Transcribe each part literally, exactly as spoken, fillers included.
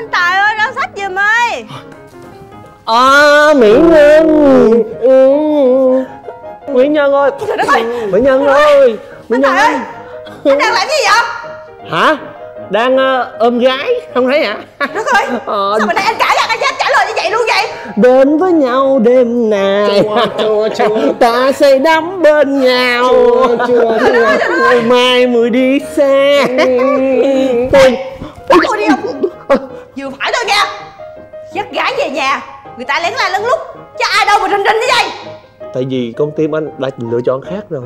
anh Tài ơi, ra sách giùm ơi. À, Mỹ Nhân. Ừ. Mỹ Nhân ơi. Trời đất ơi. Mỹ Nhân ơi. Mỹ Anh Nhân Tài ơi, anh đang làm gì vậy? Hả? Đang uh, ôm gái, không thấy hả? Đất ơi, ờ, sao mà nãy anh cãi lại, anh dám trả lời như vậy luôn vậy? Đến với nhau đêm nào chua, chua, chua. Ta say đắm bên nhau chua, chua, chua. Ngày mai mới đi xa. Tôi Tôi đi không? Vừa phải thôi nha. Dắt gái về nhà, người ta lén la lén lút, chứ ai đâu mà rình rình như vậy. Tại vì con tim anh đã lựa chọn khác rồi.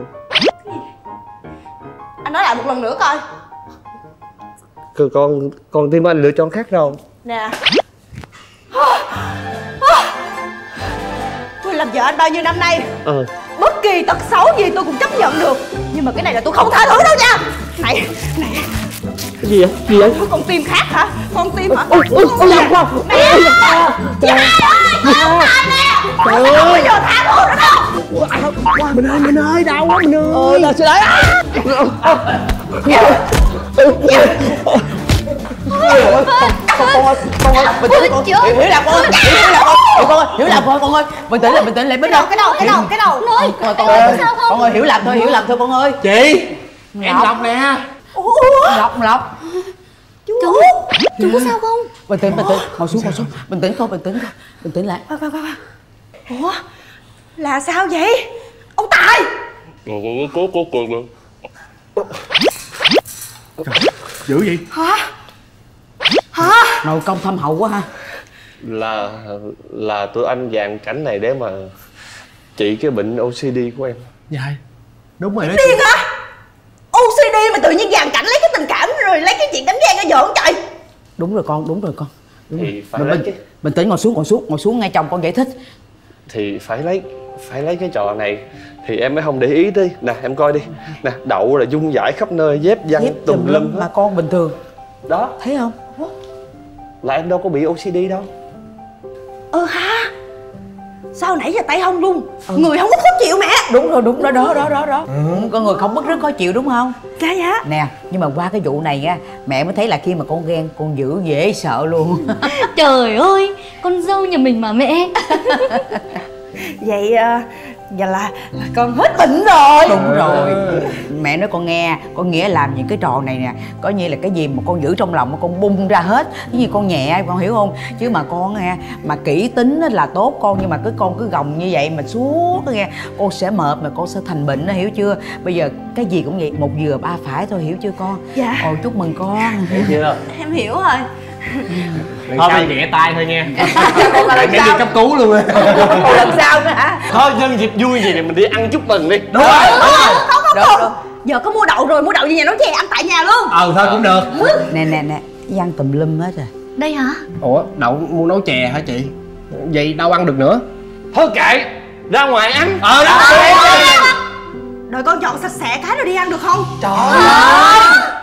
Anh nói lại một lần nữa coi. Con con tim anh lựa chọn khác rồi. Nè, tôi làm vợ anh bao nhiêu năm nay, Ờ bất kỳ tật xấu gì tôi cũng chấp nhận được, nhưng mà cái này là tôi không tha thứ đâu nha. Này, này, cái gì vậy? Gì vậy? con tim khác hả? Con tim hả? Ôi, ôi, ôi, nè, ôi, nè, trời ơi, con tài nè, tôi sẽ không bao giờ tha thứ nữa đâu. Mình ơi, mình ơi, đau quá mình ơi. Ờ, là xin lỗi. Con ơi, con ơi, bình tĩnh con. Hiểu hiểu là con ơi, hiểu là con. Hiểu con ơi, hiểu là con con ơi. Bình tĩnh lại, bình tĩnh lại biết đâu. Cái đầu, cái đầu, cái đầu. Nói, con ơi, con ơi, hiểu lầm thôi, hiểu lầm thôi con ơi. Chị, em Lộc nè. Lộc, Lộc. Chú, chú có sao không? Bình tĩnh, bình tĩnh, ngồi xuống, ngồi xuống. Bình tĩnh con, bình tĩnh con. Bình tĩnh lại. Khoan, khoan, khoan. Ủa, là sao vậy? Ông Tài. Cố, cố, cố, cố. Dữ vậy? Hả? Hả? Nội công thâm hậu quá ha. Là là tụi anh dàn cảnh này để mà trị cái bệnh ô xê đê của em. Dạ đúng rồi đó. Điên hả? ô xê đê mà tự nhiên dàn cảnh lấy cái tình cảm rồi lấy cái chuyện đánh ghen ra giỡn trời. Đúng rồi con, đúng rồi con. Đúng Thì rồi. phải Bình, lấy bình, cái... bình tĩnh, ngồi xuống, ngồi xuống, ngồi xuống nghe chồng con giải thích. Thì phải lấy phải lấy cái trò này thì em mới không để ý đi. Nè em coi đi. Nè đậu là dung dãi khắp nơi, dép văng tùm lum mà con bình thường. Đó, thấy không? là em đâu có bị ô xê đê đâu. Ờ ha. Sao nãy giờ tay không luôn? Ừ. Người không có khó chịu mẹ. Đúng rồi, đúng đó, đó, đó, đó, đó. Ừ. Con người không mất rất khó chịu đúng không? Dạ dạ. Nè, nhưng mà qua cái vụ này nha, mẹ mới thấy là khi mà con ghen, con dữ dễ sợ luôn. Trời ơi, con dâu nhà mình mà mẹ. Vậy uh, giờ là, là con hết bệnh rồi. Đúng rồi. Mẹ nói con nghe, con nghĩa làm những cái trò này nè, có như là cái gì mà con giữ trong lòng mà con bung ra hết. Cái gì con nhẹ, con hiểu không? Chứ mà con nghe, mà kỹ tính là tốt con, nhưng mà cứ con cứ gồng như vậy mà suốt nghe, con sẽ mệt mà con sẽ thành bệnh đó, hiểu chưa? Bây giờ cái gì cũng vậy, một vừa ba phải thôi, hiểu chưa con? Dạ. Ồ, chúc mừng con. Hiểu chưa? Em hiểu rồi. Lần sau nhẹ tay thôi nha. Còn là lần đi sau cấp cứu luôn. Còn lần sau nữa hả? Thôi nhân dịp vui gì thì mình đi ăn chúc mừng đi. Đúng rồi, đúng rồi. Không không không. Giờ có mua đậu rồi, mua đậu về nhà nấu chè ăn tại nhà luôn. Ờ thôi cũng được. Nè nè nè, ăn tùm lum hết rồi. Đây hả? Ủa đậu muốn nấu chè hả chị? Vậy đâu ăn được nữa. Thôi kệ, ra ngoài ăn. Ờ đó. Rồi con chọn sạch sẽ cái rồi đi ăn được không? Trời ơi.